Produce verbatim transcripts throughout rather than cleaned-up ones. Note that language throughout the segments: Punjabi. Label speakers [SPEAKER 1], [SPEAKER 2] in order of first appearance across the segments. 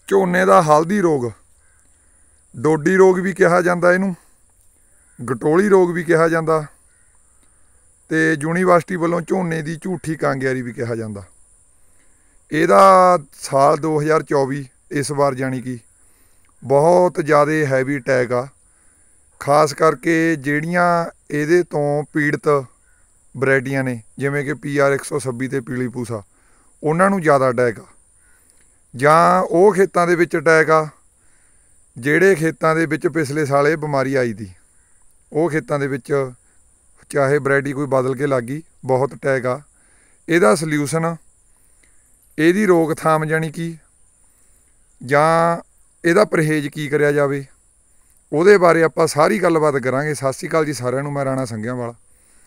[SPEAKER 1] ਝੋਨੇ ਦਾ ਹਲਦੀ ਰੋਗ, ਡੋਡੀ ਰੋਗ ਵੀ ਕਿਹਾ ਜਾਂਦਾ, ਇਹਨੂੰ ਗਟੋਲੀ ਰੋਗ ਵੀ ਕਿਹਾ ਜਾਂਦਾ, ਤੇ ਯੂਨੀਵਰਸਿਟੀ ਵੱਲੋਂ ਝੋਨੇ ਦੀ ਝੂਠੀ ਕਾਂਗਿਆਰੀ ਵੀ ਕਿਹਾ ਜਾਂਦਾ। ਇਹਦਾ ਸਾਲ ਦੋ ਹਜ਼ਾਰ ਚੌਵੀ ਇਸ ਵਾਰ ਜਾਣੀ ਕਿ ਬਹੁਤ ਜ਼ਿਆਦਾ ਹੈਵੀ ਅਟੈਕ ਆ। ਖਾਸ ਕਰਕੇ ਜਿਹੜੀਆਂ ਇਹਦੇ ਤੋਂ ਪੀੜਤ ਵਰਾਇਟੀਆਂ ਨੇ, ਜਿਵੇਂ ਕਿ ਪੀ ਆਰ ਇੱਕ ਸੌ ਛੱਬੀ ਅਤੇ ਪੀਲੀ ਪੂਸਾ, ਉਹਨਾਂ ਨੂੰ ਜ਼ਿਆਦਾ ਅਟੈਕ ਆ। ਜਾਂ ਉਹ ਖੇਤਾਂ ਦੇ ਵਿੱਚ ਅਟੈਕ ਆ ਜਿਹੜੇ ਖੇਤਾਂ ਦੇ ਵਿੱਚ ਪਿਛਲੇ ਸਾਲ ਇਹ ਬਿਮਾਰੀ ਆਈ ਤੀ, ਉਹ ਖੇਤਾਂ ਦੇ ਵਿੱਚ ਚਾਹੇ ਵਰਾਇਟੀ ਕੋਈ ਬਦਲ ਕੇ ਲੱਗ ਗਈ, ਬਹੁਤ ਅਟੈਕ ਆ। ਇਹਦਾ ਸਲਿਊਸ਼ਨ, ਇਹਦੀ ਰੋਕਥਾਮ ਜਾਣੀ ਕਿ ਜਾਂ ਇਹਦਾ ਪਰਹੇਜ਼ ਕੀ ਕਰਿਆ ਜਾਵੇ, ਉਹਦੇ ਬਾਰੇ ਆਪਾਂ ਸਾਰੀ ਗੱਲਬਾਤ ਕਰਾਂਗੇ। ਸਤਿ ਸ਼੍ਰੀ ਅਕਾਲ ਜੀ ਸਾਰਿਆਂ ਨੂੰ, ਮੈਂ ਰਾਣਾ ਸੰਘਿਆਂ ਵਾਲਾ।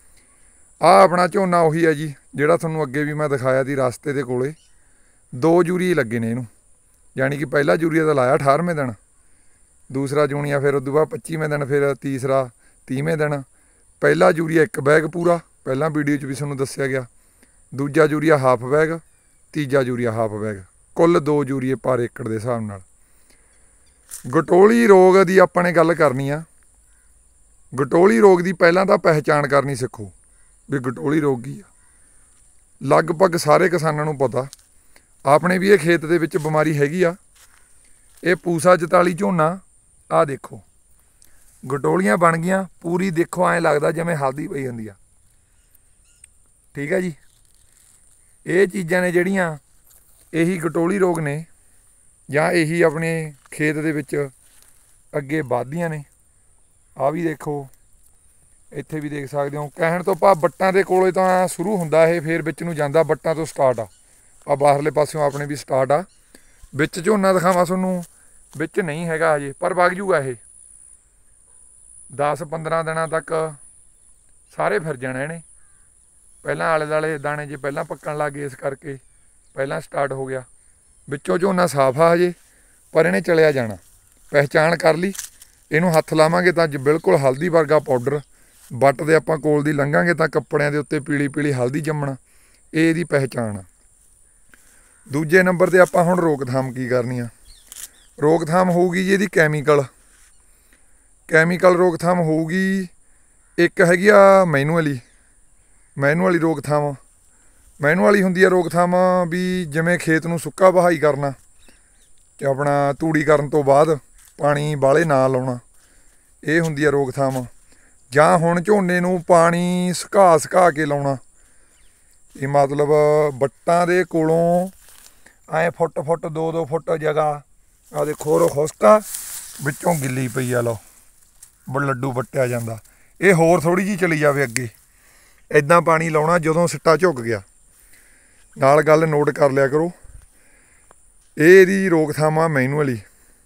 [SPEAKER 1] ਆਹ ਆਪਣਾ ਝੋਨਾ ਉਹੀ ਹੈ ਜੀ ਜਿਹੜਾ ਤੁਹਾਨੂੰ ਅੱਗੇ ਵੀ ਮੈਂ ਦਿਖਾਇਆ ਸੀ। ਰਸਤੇ ਦੇ ਕੋਲੇ ਦੋ ਯੂਰੀਏ ਲੱਗੇ ਨੇ ਇਹਨੂੰ, ਜਾਣੀ ਕਿ ਪਹਿਲਾ ਯੂਰੀਆ ਤਾਂ ਲਾਇਆ ਅਠਾਰਵੇਂ ਦਿਨ, ਦੂਸਰਾ ਜੂਨੀਆ ਫਿਰ ਉਦੋਂ ਬਾਅਦ ਪੱਚੀਵੇਂ ਦਿਨ, ਫਿਰ ਤੀਸਰਾ ਤੀਹਵੇਂ ਦਿਨ। ਪਹਿਲਾ ਯੂਰੀਆ ਇੱਕ ਬੈਗ ਪੂਰਾ, ਪਹਿਲਾਂ ਵੀਡੀਓ 'ਚ ਵੀ ਤੁਹਾਨੂੰ ਦੱਸਿਆ ਗਿਆ। ਦੂਜਾ ਯੂਰੀਆ ਹਾਫ ਬੈਗ, ਤੀਜਾ ਯੂਰੀਆ ਹਾਫ ਬੈਗ, ਕੁੱਲ ਦੋ ਯੂਰੀਏ ਪਰ ਏਕੜ ਦੇ ਹਿਸਾਬ ਨਾਲ। ਗਟੋਲੀ ਰੋਗ ਦੀ ਆਪਾਂ ਨੇ ਗੱਲ ਕਰਨੀ ਆ। ਗਟੋਲੀ ਰੋਗ ਦੀ ਪਹਿਲਾਂ ਤਾਂ ਪਹਿਚਾਣ ਕਰਨੀ ਸਿੱਖੋ ਵੀ ਗਟੋਲੀ ਰੋਗ ਕੀ ਆ। ਲਗਭਗ ਸਾਰੇ ਕਿਸਾਨਾਂ ਨੂੰ ਪਤਾ, ਆਪਣੇ ਵੀ ਇਹ ਖੇਤ ਦੇ ਵਿੱਚ ਬਿਮਾਰੀ ਹੈਗੀ ਆ। ਇਹ ਪੂਸਾ ਚੁਤਾਲੀ ਝੋਨਾ, ਆਹ ਦੇਖੋ ਗਟੋਲੀਆਂ ਬਣ ਗਈਆਂ ਪੂਰੀ, ਦੇਖੋ ਐਂ ਲੱਗਦਾ ਜਿਵੇਂ ਹਲਦੀ ਪਈ ਹੁੰਦੀ ਆ। ਠੀਕ ਹੈ ਜੀ, ਇਹ ਚੀਜ਼ਾਂ ਨੇ ਜਿਹੜੀਆਂ ਇਹੀ ਗਟੋਲੀ ਰੋਗ ਨੇ, ਜਾਂ ਇਹੀ ਆਪਣੇ ਖੇਤ ਦੇ ਵਿੱਚ ਅੱਗੇ ਵੱਧਦੀਆਂ ਨੇ। ਆਹ ਵੀ ਦੇਖੋ, ਇੱਥੇ ਵੀ ਦੇਖ ਸਕਦੇ ਹੋ। ਕਹਿਣ ਤੋਂ ਭਾਵ ਵੱਟਾਂ ਦੇ ਕੋਲੇ ਤਾਂ ਸ਼ੁਰੂ ਹੁੰਦਾ ਇਹ, ਫਿਰ ਵਿੱਚ ਨੂੰ ਜਾਂਦਾ, ਵੱਟਾਂ ਤੋਂ ਸਟਾਰਟ ਆ। ਆ ਬਾਹਰਲੇ ਪਾਸਿਓਂ ਆਪਣੇ ਵੀ ਸਟਾਰਟ ਆ। ਵਿੱਚ ਝੋਨਾ ਦਿਖਾਵਾਂ ਤੁਹਾਨੂੰ, ਵਿੱਚ ਨਹੀਂ ਹੈਗਾ ਹਜੇ, ਪਰ ਵਗ ਜੂਗਾ ਇਹ ਦਸ ਪੰਦਰਾਂ ਦਿਨਾਂ ਤੱਕ ਸਾਰੇ ਫਿਰ ਜਾਣਾ ਇਹਨੇ। ਪਹਿਲਾਂ ਆਲੇ ਦੁਆਲੇ ਦਾਣੇ ਜੇ ਪਹਿਲਾਂ ਪੱਕਣ ਲੱਗ ਗਏ, ਇਸ ਕਰਕੇ ਪਹਿਲਾਂ ਸਟਾਰਟ ਹੋ ਗਿਆ। ਵਿੱਚੋਂ ਝੋਨਾ ਸਾਫ ਆ ਹਜੇ, ਪਰ ਇਹਨੇ ਚਲਿਆ ਜਾਣਾ। ਪਹਿਚਾਣ ਕਰ ਲਈ, ਇਹਨੂੰ ਹੱਥ ਲਾਵਾਂਗੇ ਤਾਂ ਬਿਲਕੁਲ ਹਲਦੀ ਵਰਗਾ ਪਾਊਡਰ, ਵੱਟ ਦੇ ਆਪਾਂ ਕੋਲ ਦੀ ਲੰਘਾਂਗੇ ਤਾਂ ਕੱਪੜਿਆਂ ਦੇ ਉੱਤੇ ਪੀਲੀ ਪੀਲੀ ਹਲਦੀ ਜੰਮਣਾ। ਇਹ ਇਹਦੀ ਪਹਿਚਾਣ ਆ। ਦੂਜੇ ਨੰਬਰ 'ਤੇ ਆਪਾਂ ਹੁਣ ਰੋਕਥਾਮ ਕੀ ਕਰਨੀ ਆ। ਰੋਕਥਾਮ ਹੋਊਗੀ ਜੀ ਇਹਦੀ ਕੈਮੀਕਲ ਕੈਮੀਕਲ ਰੋਕਥਾਮ ਹੋਊਗੀ। ਇੱਕ ਹੈਗੀ ਆ ਮੈਨੂਅਲੀ ਮੈਨੂਅਲੀ ਰੋਕਥਾਮ। ਮੈਨੂਅਲੀ ਹੁੰਦੀ ਆ ਰੋਕਥਾਮ ਵੀ ਜਿਵੇਂ ਖੇਤ ਨੂੰ ਸੁੱਕਾ ਵਹਾਈ ਕਰਨਾ ਅਤੇ ਆਪਣਾ ਤੂੜੀ ਕਰਨ ਤੋਂ ਬਾਅਦ ਪਾਣੀ ਬਾਹਲੇ ਨਾ ਲਾਉਣਾ, ਇਹ ਹੁੰਦੀ ਆ ਰੋਕਥਾਮ। ਜਾਂ ਹੁਣ ਝੋਨੇ ਨੂੰ ਪਾਣੀ ਸੁਕਾ ਸੁਕਾ ਕੇ ਲਾਉਣਾ। ਇਹ ਮਤਲਬ ਵੱਟਾਂ ਦੇ ਕੋਲੋਂ ਐਂ ਫੁੱਟ ਫੁੱਟ ਦੋ ਦੋ ਫੁੱਟ ਜਗ੍ਹਾ, ਆਹ ਦੇਖੋ ਰੋ ਖੁਸਕਾ ਵਿੱਚੋਂ ਗਿੱਲੀ ਪਈ ਆ, ਲਓ ਬ ਲੱਡੂ ਵੱਟਿਆ ਜਾਂਦਾ। ਇਹ ਹੋਰ ਥੋੜ੍ਹੀ ਜਿਹੀ ਚਲੀ ਜਾਵੇ ਅੱਗੇ, ਇੱਦਾਂ ਪਾਣੀ ਲਾਉਣਾ ਜਦੋਂ ਸਿੱਟਾ ਝੁੱਕ ਗਿਆ। ਨਾਲ ਗੱਲ ਨੋਟ ਕਰ ਲਿਆ ਕਰੋ। ਇਹ ਇਹਦੀ ਰੋਕਥਾਮ ਆ ਮੈਨੂਅਲੀ।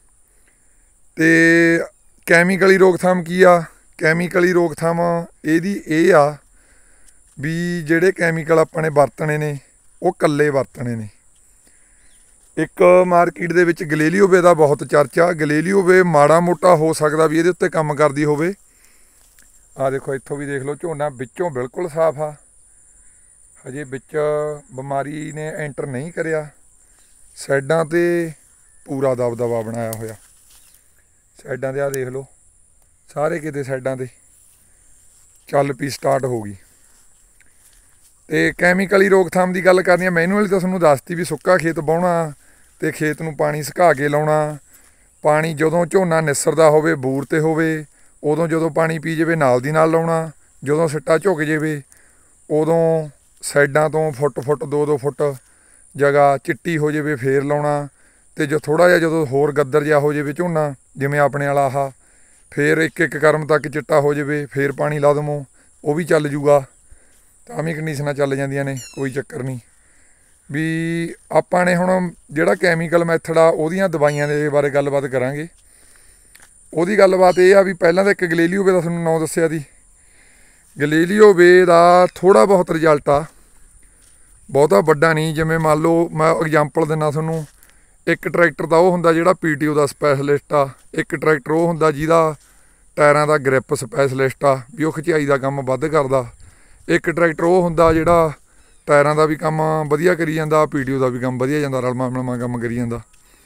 [SPEAKER 1] ਅਤੇ ਕੈਮੀਕਲੀ ਰੋਕਥਾਮ ਕੀ ਆ। ਕੈਮੀਕਲੀ ਰੋਕਥਾਮ ਇਹਦੀ ਇਹ ਆ ਵੀ ਜਿਹੜੇ ਕੈਮੀਕਲ ਆਪਾਂ ਨੇ ਵਰਤਣੇ ਨੇ ਉਹ ਇਕੱਲੇ ਵਰਤਣੇ ਨੇ। ਇੱਕ ਮਾਰਕੀਟ ਦੇ ਵਿੱਚ ਗਲੇਲੀਓਵੇ ਦਾ ਬਹੁਤ ਚਰਚਾ। ਗਲੇਲੀਓਵੇ ਮਾੜਾ ਮੋਟਾ ਹੋ ਸਕਦਾ ਵੀ ਇਹਦੇ ਉੱਤੇ ਕੰਮ ਕਰਦੀ ਹੋਵੇ। ਆਹ ਦੇਖੋ, ਇੱਥੋਂ ਵੀ ਦੇਖ ਲਓ, ਝੋਨਾ ਵਿੱਚੋਂ ਬਿਲਕੁਲ ਸਾਫ ਆ, ਹਜੇ ਵਿੱਚ ਬਿਮਾਰੀ ਨੇ ਐਂਟਰ ਨਹੀਂ ਕਰਿਆ। ਸਾਈਡਾਂ 'ਤੇ ਪੂਰਾ ਦਬਦਬਾ ਬਣਾਇਆ ਹੋਇਆ। ਸਾਈਡਾਂ 'ਤੇ ਆਹ ਦੇਖ ਲਓ, ਸਾਰੇ ਕਿਤੇ ਸਾਈਡਾਂ 'ਤੇ ਚੱਲ ਪਈ, ਸਟਾਰਟ ਹੋ ਗਈ। ਅਤੇ ਕੈਮੀਕਲੀ ਰੋਕਥਾਮ ਦੀ ਗੱਲ ਕਰਨੀ ਆ। ਮੈਨੂਅਲੀ ਤਾਂ ਤੁਹਾਨੂੰ ਦੱਸਤੀ ਵੀ ਸੁੱਕਾ ਖੇਤ ਵਾਹੁਣਾ ਅਤੇ ਖੇਤ ਨੂੰ ਪਾਣੀ ਸੁਕਾ ਕੇ ਲਾਉਣਾ। ਪਾਣੀ ਜਦੋਂ ਝੋਨਾ ਨਿਸਰਦਾ ਹੋਵੇ, ਬੂਰ 'ਤੇ ਹੋਵੇ, ਉਦੋਂ ਜਦੋਂ ਪਾਣੀ ਪੀ ਜਾਵੇ ਨਾਲ ਦੀ ਨਾਲ ਲਾਉਣਾ। ਜਦੋਂ ਸਿੱਟਾ ਝੁਕ ਜਾਵੇ ਉਦੋਂ ਸਾਈਡਾਂ ਤੋਂ ਫੁੱਟ ਫੁੱਟ ਦੋ ਦੋ ਫੁੱਟ ਜਗ੍ਹਾ ਚਿੱਟੀ ਹੋ ਜਾਵੇ ਫੇਰ ਲਾਉਣਾ। ਅਤੇ ਜੋ ਥੋੜ੍ਹਾ ਜਿਹਾ ਜਦੋਂ ਹੋਰ ਗੱਦਰ ਜਿਹਾ ਹੋ ਜਾਵੇ ਝੋਨਾ, ਜਿਵੇਂ ਆਪਣੇ ਵਾਲਾ ਆਹ, ਫੇਰ ਇੱਕ ਇੱਕ ਕਰਮ ਤੱਕ ਚਿੱਟਾ ਹੋ ਜਾਵੇ, ਫੇਰ ਪਾਣੀ ਲਾ ਦੇਵੋ, ਉਹ ਵੀ ਚੱਲ ਜੂਗਾ। ਤਾਂ ਵੀ ਕੰਡੀਸ਼ਨਾਂ ਚੱਲ ਜਾਂਦੀਆਂ ਨੇ, ਕੋਈ ਚੱਕਰ ਨਹੀਂ। ਵੀ ਆਪਾਂ ਨੇ ਹੁਣ ਜਿਹੜਾ ਕੈਮੀਕਲ ਮੈਥਡ ਆ ਉਹਦੀਆਂ ਦਵਾਈਆਂ ਦੇ ਬਾਰੇ ਗੱਲਬਾਤ ਕਰਾਂਗੇ। ਉਹਦੀ ਗੱਲਬਾਤ ਇਹ ਆ ਵੀ ਪਹਿਲਾਂ ਤਾਂ ਇੱਕ ਗਲੇਲੀਓਵੇ ਦਾ ਤੁਹਾਨੂੰ ਨਾਂ ਦੱਸਿਆ ਸੀ। ਗਲੇਲੀਓਵੇ ਦਾ ਥੋੜ੍ਹਾ ਬਹੁਤ ਰਿਜ਼ਲਟ ਆ, ਬਹੁਤਾ ਵੱਡਾ ਨਹੀਂ। ਜਿਵੇਂ ਮੰਨ ਲਓ ਮੈਂ ਐਗਜਾਂਪਲ ਦਿੰਦਾ ਤੁਹਾਨੂੰ, ਇੱਕ ਟਰੈਕਟਰ ਦਾ ਉਹ ਹੁੰਦਾ ਜਿਹੜਾ ਪੀ ਟੀ ਓ ਦਾ ਸਪੈਸ਼ਲਿਸਟ ਆ। ਇੱਕ ਟਰੈਕਟਰ ਉਹ ਹੁੰਦਾ ਜਿਹਦਾ ਟਾਇਰਾਂ ਦਾ ਗ੍ਰਿਪ ਸਪੈਸ਼ਲਿਸਟ ਆ, ਵੀ ਉਹ ਖਿਚਾਈ ਦਾ ਕੰਮ ਵੱਧ ਕਰਦਾ। ਇੱਕ ਟਰੈਕਟਰ ਉਹ ਹੁੰਦਾ ਜਿਹੜਾ ਟਾਇਰਾਂ ਦਾ ਵੀ ਕੰਮ ਵਧੀਆ ਕਰੀ ਜਾਂਦਾ, ਪੀ ਟੀ ਓ ਦਾ ਵੀ ਕੰਮ ਵਧੀਆ ਜਾਂਦਾ, ਰਲਮਾ ਮਿਲਮਾ ਕੰਮ ਕਰੀ ਜਾਂਦਾ।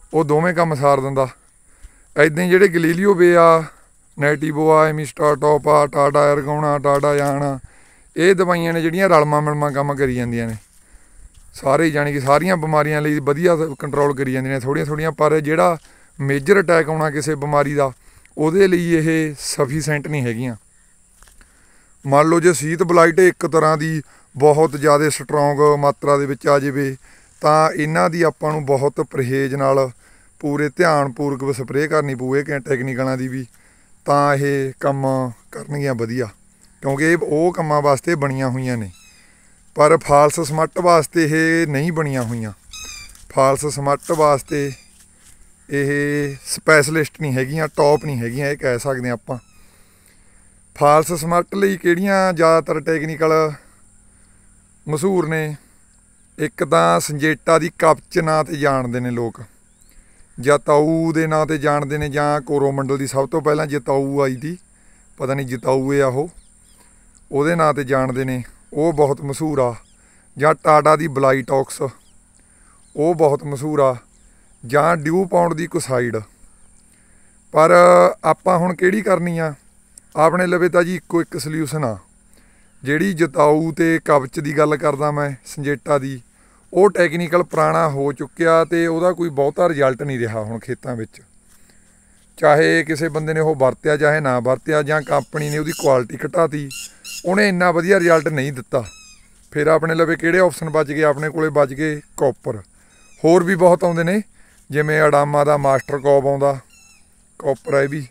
[SPEAKER 1] ਉਹ ਦੋਵੇਂ ਕੰਮ ਸਾਰ ਦਿੰਦਾ। ਇੱਦਾਂ ਹੀ ਜਿਹੜੇ ਗਲੀਲੀਓ ਬੇ ਆ, ਨੈਟੀਵੋ ਆ, ਐਮੀਸਟਾਰ ਟੋਪ ਆ, ਟਾਟਾ ਐਰਗੋਨਾ, ਟਾਟਾ ਜਾਨ ਆ, ਇਹ ਦਵਾਈਆਂ ਨੇ ਜਿਹੜੀਆਂ ਰਲਮਾ ਮਿਲਮਾ ਕੰਮ ਕਰੀ ਜਾਂਦੀਆਂ ਨੇ ਸਾਰੇ, ਜਾਣੀ ਕਿ ਸਾਰੀਆਂ ਬਿਮਾਰੀਆਂ ਲਈ ਵਧੀਆ ਕੰਟਰੋਲ ਕਰੀ ਜਾਂਦੀਆਂ ਨੇ ਥੋੜ੍ਹੀਆਂ ਥੋੜ੍ਹੀਆਂ। ਪਰ ਜਿਹੜਾ ਮੇਜਰ ਅਟੈਕ ਆਉਣਾ ਕਿਸੇ ਬਿਮਾਰੀ ਦਾ, ਉਹਦੇ ਲਈ ਇਹ ਸਫੀਸ਼ੈਂਟ ਨਹੀਂ ਹੈਗੀਆਂ। ਮੰਨ ਲਓ ਜੇ ਸੀਤ ਬਲਾਈਟ ਇੱਕ ਤਰ੍ਹਾਂ ਦੀ ਬਹੁਤ ਜ਼ਿਆਦਾ ਸਟਰੋਂਗ ਮਾਤਰਾ ਦੇ ਵਿੱਚ ਆ ਜਾਵੇ ਤਾਂ ਇਹਨਾਂ ਦੀ ਆਪਾਂ ਨੂੰ ਬਹੁਤ ਪਰਹੇਜ਼ ਨਾਲ ਪੂਰੇ ਧਿਆਨਪੂਰਵਕ ਸਪਰੇਅ ਕਰਨੀ ਪਊ ਇਹ ਟੈਕਨੀਕਲਾਂ ਦੀ ਵੀ, ਤਾਂ ਇਹ ਕੰਮ ਕਰਨਗੀਆਂ ਵਧੀਆ, ਕਿਉਂਕਿ ਇਹ ਉਹ ਕੰਮਾਂ ਵਾਸਤੇ ਬਣੀਆਂ ਹੋਈਆਂ ਨੇ। ਪਰ ਫਾਲਸ ਸਮੱਟ ਵਾਸਤੇ ਇਹ ਨਹੀਂ ਬਣੀਆਂ ਹੋਈਆਂ। ਫਾਲਸ ਸਮੱਟ ਵਾਸਤੇ ਇਹ ਸਪੈਸ਼ਲਿਸਟ ਨਹੀਂ ਹੈਗੀਆਂ, ਟੌਪ ਨਹੀਂ ਹੈਗੀਆਂ, ਇਹ ਕਹਿ ਸਕਦੇ ਹਾਂ ਆਪਾਂ। ਫਾਲਸ ਸਮੱਟ ਲਈ ਕਿਹੜੀਆਂ ਜ਼ਿਆਦਾਤਰ ਟੈਕਨੀਕਲ ਮਸ਼ਹੂਰ ਨੇ? ਇੱਕ ਤਾਂ ਸੰਜੇਟਾ ਦੀ ਕਪਚ ਨਾਂ 'ਤੇ ਜਾਣਦੇ ਨੇ ਲੋਕ, ਜਤਾਊ ਦੇ ਨਾਂ 'ਤੇ ਜਾਣਦੇ ਨੇ, ਜਾਂ ਕੋਰੋਮੰਡਲ ਦੀ ਸਭ ਤੋਂ ਪਹਿਲਾਂ ਜਤਾਊ ਆਈ ਦੀ, ਪਤਾ ਨਹੀਂ ਜਤਾਊ ਆ ਉਹ, ਉਹਦੇ ਨਾਂ 'ਤੇ ਜਾਣਦੇ ਨੇ, ਉਹ ਬਹੁਤ ਮਸ਼ਹੂਰ ਆ। ਜਾਂ ਟਾਟਾ ਦੀ ਬਲਾਈਟੌਕਸ, ਉਹ ਬਹੁਤ ਮਸ਼ਹੂਰ ਆ। ਜਾਂ ਡਿਊ ਪਾਉਂਡ ਦੀ ਕੁਸਾਈਡ। ਪਰ ਆਪਾਂ ਹੁਣ ਕਿਹੜੀ ਕਰਨੀ ਆ? ਆਪਣੇ ਲਵੇ ਤਾਂ ਜੀ ਇੱਕੋ ਇੱਕ ਸਲਿਊਸ਼ਨ ਆ। ਜਿਹੜੀ ਜਤਾਊ ਅਤੇ ਕਬਚ ਦੀ ਗੱਲ ਕਰਦਾ ਮੈਂ, ਸੰਜੇਟਾ ਦੀ, ਉਹ ਟੈਕਨੀਕਲ ਪੁਰਾਣਾ ਹੋ ਚੁੱਕਿਆ ਅਤੇ ਉਹਦਾ ਕੋਈ ਬਹੁਤਾ ਰਿਜ਼ਲਟ ਨਹੀਂ ਰਿਹਾ ਹੁਣ ਖੇਤਾਂ ਵਿੱਚ। ਚਾਹੇ ਕਿਸੇ ਬੰਦੇ ਨੇ ਉਹ ਵਰਤਿਆ ਚਾਹੇ ਨਾ ਵਰਤਿਆ, ਜਾਂ ਕੰਪਨੀ ਨੇ ਉਹਦੀ ਕੁਆਲਿਟੀ ਘਟਾਤੀ, ਉਹਨੇ ਇੰਨਾ ਵਧੀਆ ਰਿਜ਼ਲਟ ਨਹੀਂ ਦਿੱਤਾ। ਫਿਰ ਆਪਣੇ ਲਵੇ ਕਿਹੜੇ ਆਪਸ਼ਨ ਬਚ ਗਏ? ਆਪਣੇ ਕੋਲੇ ਬਚ ਗਏ ਕਾਪਰ। ਹੋਰ ਵੀ ਬਹੁਤ ਆਉਂਦੇ ਨੇ, ਜਿਵੇਂ ਅਡਾਮਾ ਦਾ ਮਾਸਟਰ ਕੌਪ ਆਉਂਦਾ, ਕਾਪਰ ਹੈ ਇਹ ਵੀ,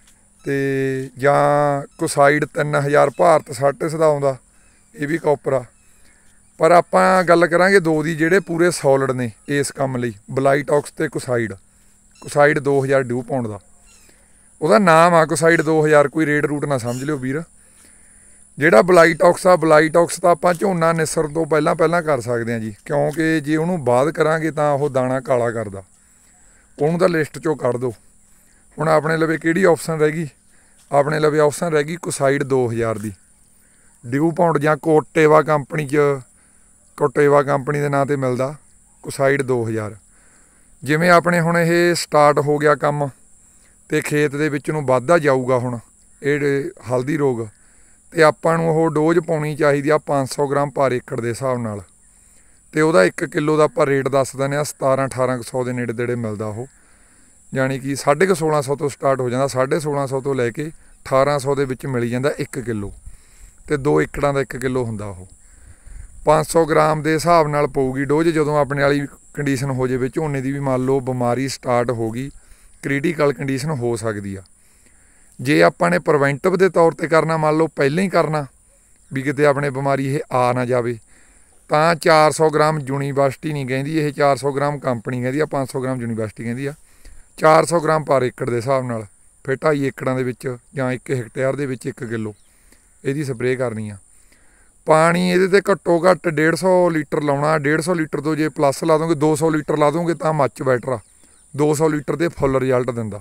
[SPEAKER 1] ਅਤੇ ਜਾਂ ਕੁਸਾਈਡ ਤਿੰਨ ਹਜ਼ਾਰ ਭਾਰਤ ਸਾਟਿਸ ਦਾ ਆਉਂਦਾ, ਇਹ ਵੀ ਕਾਪਰ ਆ। ਪਰ ਆਪਾਂ ਗੱਲ ਕਰਾਂਗੇ ਦੋ ਦੀ ਜਿਹੜੇ ਪੂਰੇ ਸੋਲਿਡ ਨੇ ਇਸ ਕੰਮ ਲਈ, ਬਲਾਈਟੌਕਸ ਅਤੇ ਕੁਸਾਈਡ। ਕੁਸਾਈਡ ਦੋ ਹਜ਼ਾਰ ਡਿਊ ਪਾਉਂਡ ਦਾ, ਉਹਦਾ ਨਾਮ ਆ ਕੁਸਾਈਡ ਦੋ ਹਜ਼ਾਰ, ਕੋਈ ਰੇਡ ਰੂਟ ਨਾ ਸਮਝ ਲਿਓ ਵੀਰ। ਜਿਹੜਾ ਬਲਾਈਟੌਕਸ ਆ, ਬਲਾਈਟੌਕਸ ਤਾਂ ਆਪਾਂ ਝੋਨਾ ਨਿਸਰਨ ਤੋਂ ਪਹਿਲਾਂ ਪਹਿਲਾਂ ਕਰ ਸਕਦੇ ਹਾਂ ਜੀ, ਕਿਉਂਕਿ ਜੇ ਉਹਨੂੰ ਬਾਅਦ ਕਰਾਂਗੇ ਤਾਂ ਉਹ ਦਾਣਾ ਕਾਲਾ ਕਰਦਾ, ਉਹਨੂੰ ਤਾਂ ਲਿਸਟ 'ਚੋਂ ਕੱਢ ਦਿਓ। ਹੁਣ ਆਪਣੇ ਲਵੇ ਕਿਹੜੀ ਆਪਸ਼ਨ ਰਹਿ ਗਈ? ਆਪਣੇ ਲਵੇ ਆਪਸ਼ਨ ਰਹਿ ਗਈ ਕੁਸਾਈਡ ਦੋ ਹਜ਼ਾਰ ਦੀ ਡਿਊ ਪਾਉਂਡ, ਜਾਂ ਕੋਟੇਵਾ ਕੰਪਨੀ 'ਚ, ਕੋਟੇਵਾ ਕੰਪਨੀ ਦੇ ਨਾਂ 'ਤੇ ਮਿਲਦਾ ਕੁਸਾਈਡ ਦੋ ਹਜ਼ਾਰ। ਜਿਵੇਂ ਆਪਣੇ ਹੁਣ ਇਹ ਸਟਾਰਟ ਹੋ ਗਿਆ ਕੰਮ ਅਤੇ ਖੇਤ ਦੇ ਵਿੱਚ ਨੂੰ ਵੱਧਦਾ ਜਾਊਗਾ ਹੁਣ ਇਹ ਹਲਦੀ ਰੋਗ, ਅਤੇ ਆਪਾਂ ਨੂੰ ਉਹ ਡੋਜ਼ ਪਾਉਣੀ ਚਾਹੀਦੀ ਆ ਪੰਜ ਸੌ ਗ੍ਰਾਮ ਪਰ ਏਕੜ ਦੇ ਹਿਸਾਬ ਨਾਲ, ਅਤੇ ਉਹਦਾ ਇੱਕ ਕਿੱਲੋ ਦਾ ਆਪਾਂ ਰੇਟ ਦੱਸ ਦਿੰਦੇ ਹਾਂ ਸਤਾਰਾਂ ਅਠਾਰਾਂ ਕੁ ਸੌ ਦੇ ਨੇੜੇ ਤੇੜੇ ਮਿਲਦਾ ਉਹ, ਜਾਣੀ ਕਿ ਸਾਢੇ ਕੁ ਸੋਲਾਂ ਸੌ ਤੋਂ ਸਟਾਰਟ ਹੋ ਜਾਂਦਾ, ਸਾਢੇ ਸੋਲਾਂ ਸੌ ਤੋਂ ਲੈ ਕੇ ਅਠਾਰਾਂ ਸੌ ਦੇ ਵਿੱਚ ਮਿਲ ਜਾਂਦਾ ਇੱਕ ਕਿੱਲੋ, ਅਤੇ ਦੋ ਏਕੜਾਂ ਦਾ ਇੱਕ ਕਿੱਲੋ ਹੁੰਦਾ ਉਹ। ਪੰਜ ਸੌ ਗ੍ਰਾਮ ਦੇ ਹਿਸਾਬ ਨਾਲ ਪਊਗੀ ਡੋਜ਼। ਜਦੋਂ ਆਪਣੇ ਵਾਲੀ ਕੰਡੀਸ਼ਨ ਹੋ ਜਾਵੇ ਝੋਨੇ ਦੀ ਵੀ, ਮੰਨ ਲਓ ਬਿਮਾਰੀ ਸਟਾਰਟ ਹੋ ਗਈ, ਕ੍ਰਿਟੀਕਲ ਕੰਡੀਸ਼ਨ ਹੋ ਸਕਦੀ ਆ। ਜੇ ਆਪਾਂ ਨੇ ਪ੍ਰੀਵੈਂਟਿਵ ਦੇ ਤੌਰ 'ਤੇ ਕਰਨਾ, ਮੰਨ ਲਓ ਪਹਿਲਾਂ ਹੀ ਕਰਨਾ ਵੀ ਕਿਤੇ ਆਪਣੇ ਬਿਮਾਰੀ ਇਹ ਆ ਨਾ ਜਾਵੇ, ਤਾਂ ਚਾਰ ਸੌ ਗ੍ਰਾਮ ਯੂਨੀਵਰਸਿਟੀ ਨਹੀਂ ਕਹਿੰਦੀ ਇਹ, ਚਾਰ ਸੌ ਗ੍ਰਾਮ ਕੰਪਨੀ ਕਹਿੰਦੀ ਆ, ਪੰਜ ਸੌ ਗ੍ਰਾਮ ਯੂਨੀਵਰਸਿਟੀ ਕਹਿੰਦੀ ਆ। ਚਾਰ ਸੌ ਗ੍ਰਾਮ ਪਰ ਏਕੜ ਦੇ ਹਿਸਾਬ ਨਾਲ, ਫਿਰ ਢਾਈ ਏਕੜਾਂ ਦੇ ਵਿੱਚ ਜਾਂ ਇੱਕ ਹੈਕਟੇਅਰ ਦੇ ਵਿੱਚ ਇੱਕ ਕਿੱਲੋ ਇਹਦੀ ਸਪਰੇਅ ਕਰਨੀ ਆ। ਪਾਣੀ ਇਹਦੇ 'ਤੇ ਘੱਟੋ ਘੱਟ ਡੇਢ ਸੌ ਲੀਟਰ ਲਾਉਣਾ। ਡੇਢ ਸੌ ਲੀਟਰ ਤੋਂ ਜੇ ਪਲੱਸ ਲਾ ਦੋਗੇ, ਦੋ ਸੌ ਲੀਟਰ ਲਾ ਦੋਗੇ ਤਾਂ ਮੱਚ ਬੈਟਰ ਆ। ਦੋ ਸੌ ਲੀਟਰ 'ਤੇ ਫੁੱਲ ਰਿਜ਼ਲਟ ਦਿੰਦਾ।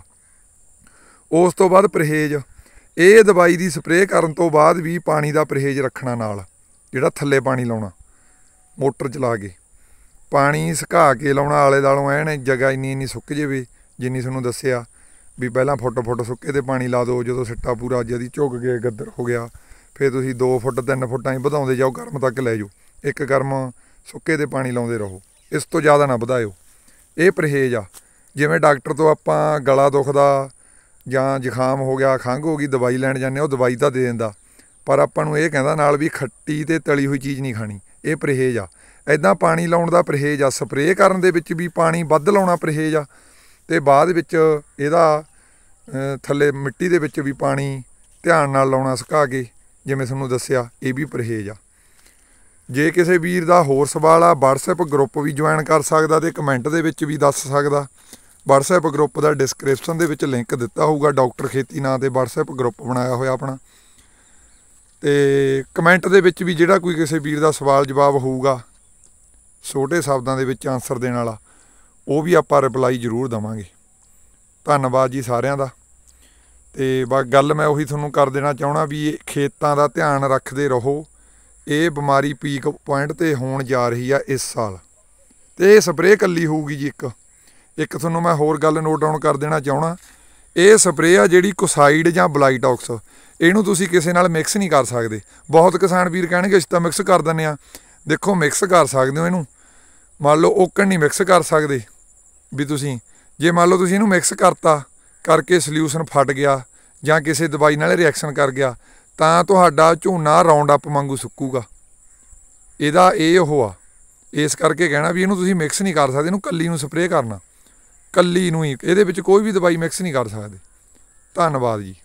[SPEAKER 1] ਉਸ ਤੋਂ ਬਾਅਦ ਪਰਹੇਜ਼, ਇਹ ਦਵਾਈ ਦੀ ਸਪਰੇਅ ਕਰਨ ਤੋਂ ਬਾਅਦ ਵੀ ਪਾਣੀ ਦਾ ਪਰਹੇਜ਼ ਰੱਖਣਾ ਨਾਲ, ਜਿਹੜਾ ਥੱਲੇ ਪਾਣੀ ਲਾਉਣਾ ਮੋਟਰ ਚਲਾ ਕੇ, ਪਾਣੀ ਸੁਕਾ ਕੇ ਲਾਉਣਾ ਆਲੇ ਦੁਆਲੋਂ, ਐਨ ਜਗ੍ਹਾ ਇੰਨੀ ਇੰਨੀ ਸੁੱਕ ਜਾਵੇ ਜਿੰਨੀ ਤੁਹਾਨੂੰ ਦੱਸਿਆ ਵੀ ਪਹਿਲਾਂ ਫੁੱਟ ਫੁੱਟ ਸੁੱਕੇ 'ਤੇ ਪਾਣੀ ਲਾ ਦਿਓ। ਜਦੋਂ ਸਿੱਟਾ ਪੂਰਾ ਜਦੀ ਝੁੱਕ ਗਿਆ, ਗੱਦਰ ਹੋ ਗਿਆ, ਫਿਰ ਤੁਸੀਂ ਦੋ ਫੁੱਟ ਤਿੰਨ ਫੁੱਟਾਂ ਹੀ ਵਧਾਉਂਦੇ ਜਾਓ, ਗਰਮ ਤੱਕ ਲੈ ਜਾਓ, ਇੱਕ ਗਰਮ ਸੁੱਕੇ 'ਤੇ ਪਾਣੀ ਲਾਉਂਦੇ ਰਹੋ, ਇਸ ਤੋਂ ਜ਼ਿਆਦਾ ਨਾ ਵਧਾਇਓ। ਇਹ ਪਰਹੇਜ਼ ਆ। ਜਿਵੇਂ ਡਾਕਟਰ ਤੋਂ ਆਪਾਂ ਗਲਾ ਦੁਖਦਾ ਜਾਂ ਜ਼ੁਕਾਮ ਹੋ ਗਿਆ, ਖੰਘ ਹੋ ਗਈ, ਦਵਾਈ ਲੈਣ ਜਾਂਦੇ, ਉਹ ਦਵਾਈ ਤਾਂ ਦੇ ਦਿੰਦਾ, ਪਰ ਆਪਾਂ ਨੂੰ ਇਹ ਕਹਿੰਦਾ ਨਾਲ ਵੀ ਖੱਟੀ ਅਤੇ ਤਲੀ ਹੋਈ ਚੀਜ਼ ਨਹੀਂ ਖਾਣੀ। ਇਹ ਪਰਹੇਜ਼ ਆ। ਇੱਦਾਂ ਪਾਣੀ ਲਾਉਣ ਦਾ ਪਰਹੇਜ਼ ਆ। ਸਪਰੇਅ ਕਰਨ ਦੇ ਵਿੱਚ ਵੀ ਪਾਣੀ ਵੱਧ ਲਾਉਣਾ ਪਰਹੇਜ਼ ਆ, ਅਤੇ ਬਾਅਦ ਵਿੱਚ ਇਹਦਾ ਥੱਲੇ ਮਿੱਟੀ ਦੇ ਵਿੱਚ ਵੀ ਪਾਣੀ ਧਿਆਨ ਨਾਲ ਲਾਉਣਾ ਸੁਕਾ ਕੇ, ਜਿਵੇਂ ਤੁਹਾਨੂੰ ਦੱਸਿਆ, ਇਹ ਵੀ ਪਰਹੇਜ਼ ਆ। ਜੇ ਕਿਸੇ ਵੀਰ ਦਾ ਹੋਰ ਸਵਾਲ ਆ, ਵਟਸਐਪ ਗਰੁੱਪ ਵੀ ਜੁਆਇਨ ਕਰ ਸਕਦਾ ਅਤੇ ਕਮੈਂਟ ਦੇ ਵਿੱਚ ਵੀ ਦੱਸ ਸਕਦਾ। ਵਟਸਐਪ ਗਰੁੱਪ ਦਾ ਡਿਸਕ੍ਰਿਪਸ਼ਨ ਦੇ ਵਿੱਚ ਲਿੰਕ ਦਿੱਤਾ ਹੋਊਗਾ, ਡਾਕਟਰ ਖੇਤੀ ਨਾਂ 'ਤੇ ਵਟਸਐਪ ਗਰੁੱਪ ਬਣਾਇਆ ਹੋਇਆ ਆਪਣਾ। ਅਤੇ ਕਮੈਂਟ ਦੇ ਵਿੱਚ ਵੀ ਜਿਹੜਾ ਕੋਈ ਕਿਸੇ ਵੀਰ ਦਾ ਸਵਾਲ ਜਵਾਬ ਹੋਊਗਾ ਛੋਟੇ ਸ਼ਬਦਾਂ ਦੇ ਵਿੱਚ ਆਨਸਰ ਦੇਣ ਵਾਲਾ, ਉਹ ਵੀ ਆਪਾਂ ਰਿਪਲਾਈ ਜ਼ਰੂਰ ਦੇਵਾਂਗੇ। ਧੰਨਵਾਦ ਜੀ ਸਾਰਿਆਂ ਦਾ। ਅਤੇ ਬਸ ਗੱਲ ਮੈਂ ਉਹੀ ਤੁਹਾਨੂੰ ਕਰ ਦੇਣਾ ਚਾਹੁੰਦਾ ਵੀ ਖੇਤਾਂ ਦਾ ਧਿਆਨ ਰੱਖਦੇ ਰਹੋ। ਇਹ ਬਿਮਾਰੀ ਪੀਕ ਪੁਆਇੰਟ 'ਤੇ ਹੋਣ ਜਾ ਰਹੀ ਆ ਇਸ ਸਾਲ, ਅਤੇ ਇਹ ਸਪਰੇਅ ਇਕੱਲੀ ਹੋਊਗੀ ਜੀ ਇੱਕ, ਇੱਕ ਤੁਹਾਨੂੰ ਮੈਂ ਹੋਰ ਗੱਲ ਨੋਟ ਡਾਊਨ ਕਰ ਦੇਣਾ ਚਾਹਣਾ, ਇਹ ਸਪਰੇਅ ਆ ਜਿਹੜੀ ਕੋਸਾਈਡ ਜਾਂ ਬਲਾਈਟੌਕਸ, ਇਹਨੂੰ ਤੁਸੀਂ ਕਿਸੇ ਨਾਲ ਮਿਕਸ ਨਹੀਂ ਕਰ ਸਕਦੇ। ਬਹੁਤ ਕਿਸਾਨ ਵੀਰ ਕਹਿਣਗੇ ਅਸੀਂ ਤਾਂ ਮਿਕਸ ਕਰ ਦਿੰਦੇ ਹਾਂ। ਦੇਖੋ ਮਿਕਸ ਕਰ ਸਕਦੇ ਹੋ ਇਹਨੂੰ, ਮੰਨ ਲਓ ਓਕਣ ਨਹੀਂ ਮਿਕਸ ਕਰ ਸਕਦੇ ਵੀ ਤੁਸੀਂ। ਜੇ ਮੰਨ ਲਓ ਤੁਸੀਂ ਇਹਨੂੰ ਮਿਕਸ ਕਰਤਾ, ਕਰਕੇ ਸਲਿਊਸ਼ਨ ਫਟ ਗਿਆ ਜਾਂ ਕਿਸੇ ਦਵਾਈ ਨਾਲ ਰਿਐਕਸ਼ਨ ਕਰ ਗਿਆ, ਤਾਂ ਤੁਹਾਡਾ ਝੋਨਾ ਰਾਉਂਡ ਅਪ ਵਾਂਗੂ ਸੁੱਕੂਗਾ। ਇਹਦਾ ਇਹ ਉਹ ਆ, ਇਸ ਕਰਕੇ ਕਹਿਣਾ ਵੀ ਇਹਨੂੰ ਤੁਸੀਂ ਮਿਕਸ ਨਹੀਂ ਕਰ ਸਕਦੇ, ਇਹਨੂੰ ਕੱਲੀ ਨੂੰ ਸਪਰੇਅ ਕਰਨਾ, ਕੱਲੀ ਨੂੰ ਹੀ, ਇਹਦੇ ਵਿੱਚ ਕੋਈ ਵੀ ਦਵਾਈ ਮਿਕਸ ਨਹੀਂ ਕਰ ਸਕਦੇ। ਧੰਨਵਾਦ ਜੀ।